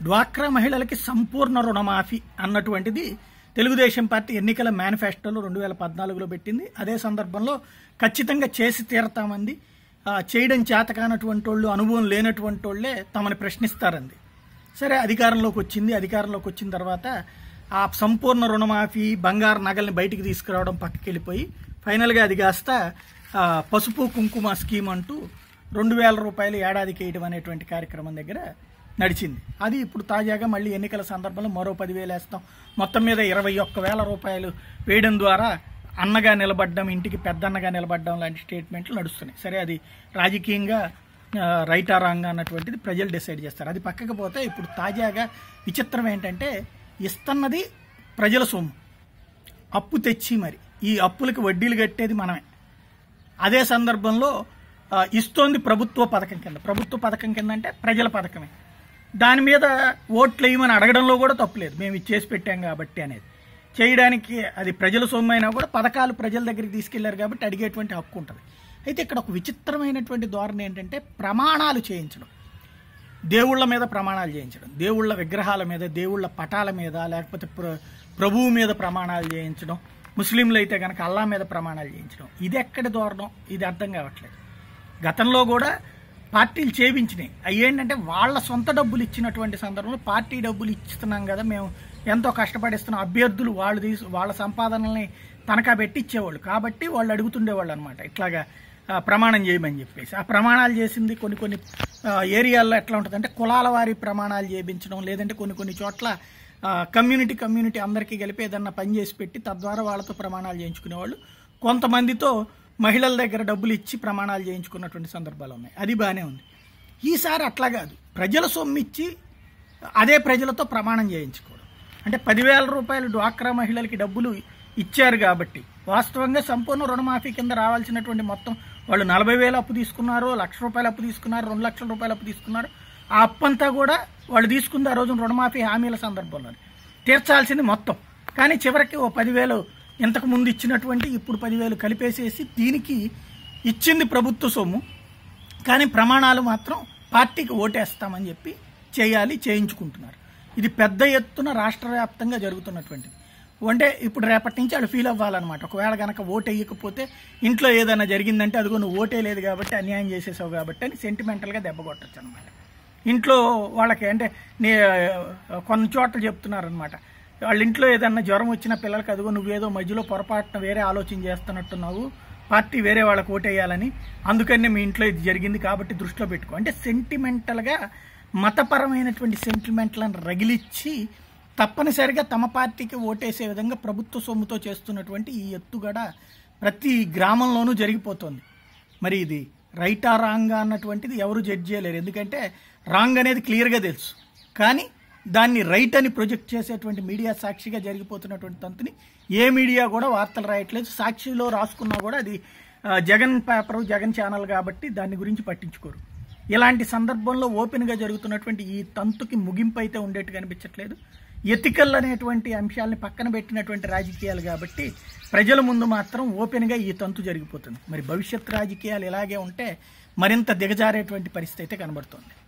డ్వాక్రా మహిళలకి సంపూర్ణ రుణమాఫీ అన్నటువంటిది తెలుగుదేశం పార్టీ ఎన్నికల మేనిఫెస్టోలో 2014లో పెట్టింది. అదే సందర్భంలో ఖచ్చితంగా చేసి తీరతామంది. చేయడం చేతకానటువంటి వాళ్ళు, అనుభవం లేనటువంటి వాళ్ళే తమని ప్రశ్నిస్తారంది. సరే, అధికారంలోకి వచ్చింది. అధికారంలోకి వచ్చిన తర్వాత ఆ సంపూర్ణ రుణమాఫీ, బంగారు నగల్ని బయటికి తీసుకురావడం పక్కకి వెళ్ళిపోయి ఫైనల్గా అది కాస్త పసుపు కుంకుమ స్కీమ్ అంటూ 2000 రూపాయలు ఏడాదికి వేయడం అనేటువంటి కార్యక్రమం దగ్గర నడిచింది. అది ఇప్పుడు తాజాగా మళ్ళీ ఎన్నికల సందర్భంలో మరో 10,000 వేస్తాం, మొత్తం మీద 21,000 రూపాయలు వేయడం ద్వారా అన్నగా నిలబడ్డం, ఇంటికి పెద్దన్నగా నిలబడ్డం లాంటి స్టేట్మెంట్లు నడుస్తున్నాయి. సరే, అది రాజకీయంగా రైటా రాంగ్ అన్నటువంటిది ప్రజలు డిసైడ్ చేస్తారు. అది పక్కకు పోతే ఇప్పుడు తాజాగా విచిత్రం ఏంటంటే, ఇస్తున్నది ప్రజల సొమ్ము, అప్పు తెచ్చి మరి ఈ అప్పులకి వడ్డీలు కట్టేది మనమే. అదే సందర్భంలో ఇస్తోంది ప్రభుత్వ పథకం కింద. ప్రభుత్వ పథకం కింద అంటే ప్రజల పథకమే. దాని మీద ఓట్లు వేయమని అడగడంలో కూడా తప్పులేదు, మేము ఇది చేసి పెట్టాం కాబట్టి అనేది. చేయడానికి అది ప్రజల సొమ్ము అయినా కూడా పథకాలు ప్రజల దగ్గరికి తీసుకెళ్లారు కాబట్టి అడిగేటువంటి హక్కు ఉంటుంది. అయితే ఇక్కడ ఒక విచిత్రమైనటువంటి ధోరణి ఏంటంటే, ప్రమాణాలు చేయించడం, దేవుళ్ళ మీద ప్రమాణాలు చేయించడం, దేవుళ్ళ విగ్రహాల మీద, దేవుళ్ళ పటాల మీద, లేకపోతే ప్రభువు మీద ప్రమాణాలు చేయించడం, ముస్లింలు అయితే కనుక అల్లా మీద ప్రమాణాలు చేయించడం. ఇది ఎక్కడి ధోరణం, ఇది అర్థం కావట్లేదు. గతంలో కూడా పార్టీలు చేయించినాయి. అవి ఏంటంటే వాళ్ళ సొంత డబ్బులు ఇచ్చినటువంటి సందర్భంలో పార్టీ డబ్బులు ఇస్తున్నాం కదా, మేము ఎంతో కష్టపడిస్తున్నాం, అభ్యర్థులు వాళ్ళ సంపాదనల్ని తనఖా పెట్టి ఇచ్చేవాళ్ళు కాబట్టి వాళ్ళు అడుగుతుండేవాళ్ళు అనమాట, ఇట్లాగా ప్రమాణం చేయమని చెప్పేసి. ఆ ప్రమాణాలు చేసింది కొన్ని ఏరియాల్లో ఎట్లా ఉంటుందంటే, కులాల వారి ప్రమాణాలు చేయించడం, లేదంటే కొన్ని చోట్ల కమ్యూనిటీ అందరికీ కలిపి ఏదన్నా పని చేసి పెట్టి తద్వారా వాళ్ళతో ప్రమాణాలు చేయించుకునేవాళ్ళు. కొంతమందితో మహిళల దగ్గర డబ్బులు ఇచ్చి ప్రమాణాలు చేయించుకున్నటువంటి సందర్భాలు ఉన్నాయి. అది బాగానే ఉంది. ఈసారి అట్లా కాదు, ప్రజల సొమ్ము ఇచ్చి అదే ప్రజలతో ప్రమాణం చేయించుకోవడం. అంటే 10,000 రూపాయలు డ్వాక్రా మహిళలకి డబ్బులు ఇచ్చారు కాబట్టి వాస్తవంగా సంపూర్ణ రుణమాఫీ కింద రావాల్సినటువంటి మొత్తం వాళ్ళు 40,000 అప్పు తీసుకున్నారు, 1,00,000 రూపాయలు అప్పు తీసుకున్నారు, 2 లక్షల రూపాయలు అప్పు తీసుకున్నారు. ఆ అప్పంతా కూడా వాళ్ళు తీసుకుంది ఆ రోజున రుణమాఫీ హామీల సందర్భంలో తీర్చాల్సింది మొత్తం. కానీ చివరికి ఓ 10,000 ఇంతకు ముందు ఇచ్చినటువంటి ఇప్పుడు 10,000 కలిపేసేసి దీనికి ఇచ్చింది ప్రభుత్వ సొమ్ము, కానీ ప్రమాణాలు మాత్రం పార్టీకి ఓటేస్తామని చెప్పి చేయించుకుంటున్నారు. ఇది పెద్ద ఎత్తున రాష్ట్ర వ్యాప్తంగా జరుగుతున్నటువంటిది. అంటే ఇప్పుడు రేపటి నుంచి వాళ్ళు ఫీల్ అవ్వాలన్నమాట. ఒకవేళ కనుక ఓటు వేయకపోతే ఇంట్లో ఏదైనా జరిగిందంటే, అదిగో నువ్వు ఓటే లేదు కాబట్టి అన్యాయం చేసేసావు కాబట్టి అని సెంటిమెంటల్గా దెబ్బ కొట్టచ్చు అనమాట. ఇంట్లో వాళ్ళకి అంటే కొన్ని చోట్ల చెప్తున్నారనమాట, వాళ్ళ ఇంట్లో ఏదన్నా జ్వరం వచ్చిన పిల్లలకి, అదిగో నువ్వేదో మధ్యలో పొరపాటున వేరే ఆలోచన చేస్తున్నట్టున్నావు, పార్టీ వేరే వాళ్ళకి ఓటేయాలని, అందుకనే మీ ఇంట్లో ఇది జరిగింది కాబట్టి దృష్టిలో పెట్టుకో అంటే సెంటిమెంటల్గా మతపరమైనటువంటి సెంటిమెంట్లను రగిలిచ్చి తప్పనిసరిగా తమ పార్టీకి ఓటేసే విధంగా ప్రభుత్వ సొమ్ముతో చేస్తున్నటువంటి ఈ ఎత్తుగడ ప్రతి గ్రామంలోనూ జరిగిపోతుంది. మరి ఇది రైటా రాంగా అన్నటువంటిది ఎవరు జడ్జ్ చేయలేరు, ఎందుకంటే రాంగ్ అనేది క్లియర్గా తెలుసు. కానీ దాన్ని రైట్ అని ప్రొజెక్ట్ చేసేటువంటి మీడియా సాక్షిగా జరిగిపోతున్నటువంటి తంతుని ఏ మీడియా కూడా వార్తలు రాయట్లేదు. సాక్షిలో రాసుకున్నా కూడా అది జగన్ పేపరు, జగన్ ఛానల్ కాబట్టి దాని గురించి పట్టించుకోరు. ఇలాంటి సందర్భంలో ఓపెన్గా జరుగుతున్నటువంటి ఈ తంతుకి ముగింపు అయితే ఉండేట్టుగా అనిపించట్లేదు. ఎథికల్ అనేటువంటి అంశాలని పక్కన పెట్టినటువంటి రాజకీయాలు కాబట్టి ప్రజల ముందు మాత్రం ఓపెన్గా ఈ తంతు జరిగిపోతుంది. మరి భవిష్యత్ రాజకీయాలు ఇలాగే ఉంటే మరింత దిగజారేటువంటి పరిస్థితి అయితే కనబడుతుంది.